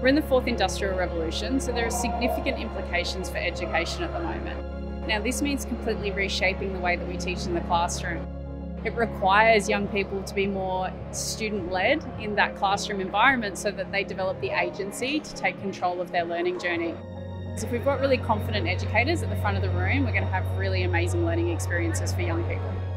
We're in the fourth industrial revolution, so there are significant implications for education at the moment. Now, this means completely reshaping the way that we teach in the classroom. It requires young people to be more student-led in that classroom environment so that they develop the agency to take control of their learning journey. So if we've got really confident educators at the front of the room, we're going to have really amazing learning experiences for young people.